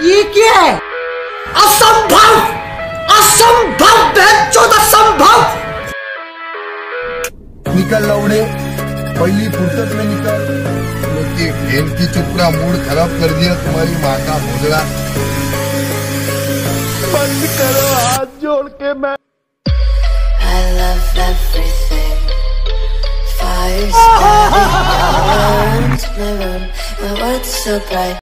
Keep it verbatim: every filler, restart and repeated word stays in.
ये क्या है? असंभव, असंभव, बेचौद असंभव। निकल लौड़े, पहली फुर्सत में निकल। क्योंकि खेल की चुपड़ा मूड खराब कर दिया तुम्हारी माँ का भोजड़ा। बंद करो हाथ जोड़ के। मैं I love everything. Fire starting, my room, my world's so bright.